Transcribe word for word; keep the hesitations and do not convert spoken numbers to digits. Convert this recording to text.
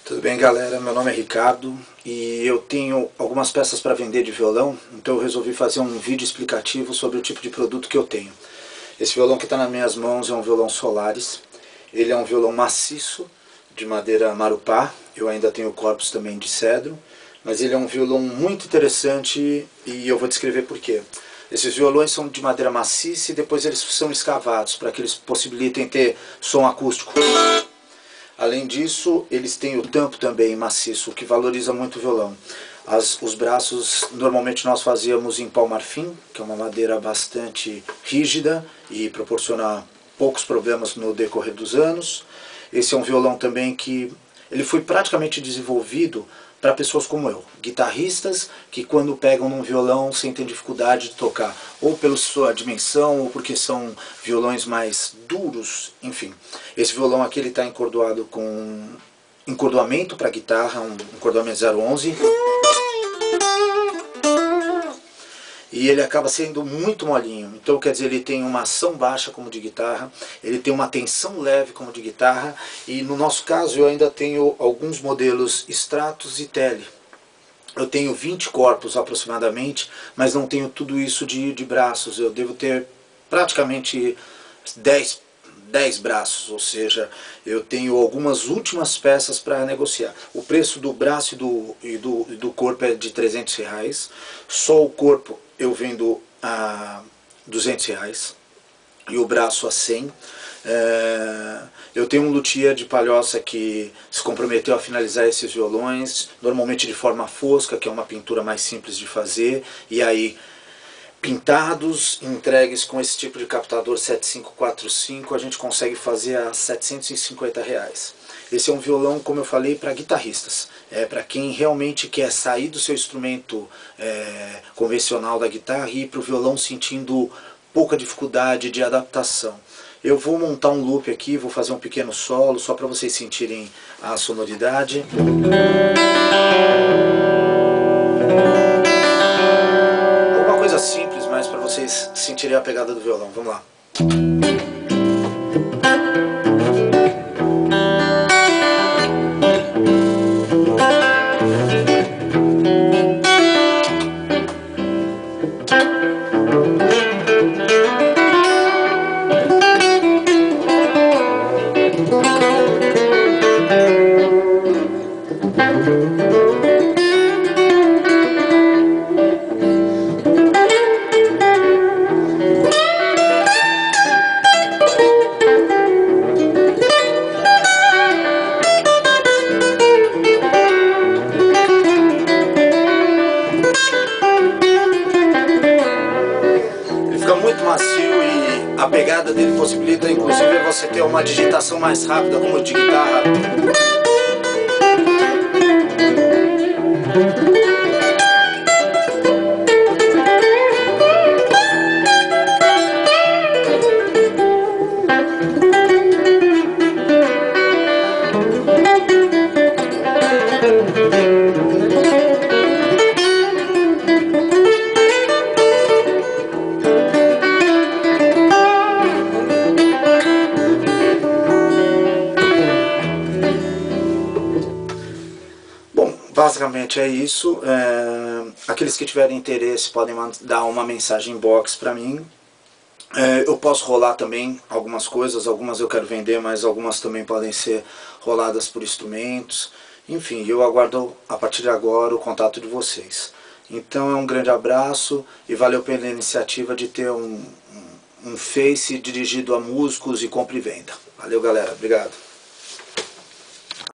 Tudo bem, galera? Meu nome é Ricardo e eu tenho algumas peças para vender de violão, então eu resolvi fazer um vídeo explicativo sobre o tipo de produto que eu tenho. Esse violão que está nas minhas mãos é um violão Solaris. Ele é um violão maciço, de madeira marupá. Eu ainda tenho corpos também de cedro, mas ele é um violão muito interessante e eu vou descrever por quê. Esses violões são de madeira maciça e depois eles são escavados para que eles possibilitem ter som acústico. Além disso, eles têm o tampo também maciço, o que valoriza muito o violão. As, os braços, normalmente nós fazíamos em pau marfim, que é uma madeira bastante rígida e proporciona poucos problemas no decorrer dos anos. Esse é um violão também que ele foi praticamente desenvolvido para pessoas como eu, guitarristas que quando pegam num violão sentem dificuldade de tocar, ou pela sua dimensão, ou porque são violões mais duros, enfim. Esse violão aqui ele está encordoado com encordoamento para guitarra, um encordoamento zero onze, e ele acaba sendo muito molinho, então quer dizer, ele tem uma ação baixa como de guitarra, ele tem uma tensão leve como de guitarra, e no nosso caso eu ainda tenho alguns modelos Stratos e Tele. Eu tenho vinte corpos aproximadamente, mas não tenho tudo isso de, de braços, eu devo ter praticamente dez, dez braços, ou seja, eu tenho algumas últimas peças para negociar. O preço do braço e do, e do, e do corpo é de trezentos reais, só o corpo eu vendo a duzentos reais e o braço a cem. É, eu tenho um luthier de Palhoça que se comprometeu a finalizar esses violões, normalmente de forma fosca, que é uma pintura mais simples de fazer, e aí pintados, entregues com esse tipo de captador sete cinco quatro cinco, a gente consegue fazer a setecentos e cinquenta reais. Esse é um violão, como eu falei, para guitarristas. É para quem realmente quer sair do seu instrumento é, convencional da guitarra e ir para o violão sentindo pouca dificuldade de adaptação. Eu vou montar um loop aqui, vou fazer um pequeno solo, só para vocês sentirem a sonoridade. Alguma coisa simples, mas para vocês sentirem a pegada do violão. Vamos lá. Muito macio e a pegada dele possibilita inclusive você ter uma digitação mais rápida como de guitarra. Basicamente é isso. É, aqueles que tiverem interesse podem mandar uma mensagem inbox para mim. É, eu posso rolar também algumas coisas, algumas eu quero vender, mas algumas também podem ser roladas por instrumentos. Enfim, eu aguardo a partir de agora o contato de vocês. Então é um grande abraço e valeu pela iniciativa de ter um, um, um Face dirigido a músicos e compra e venda. Valeu, galera, obrigado.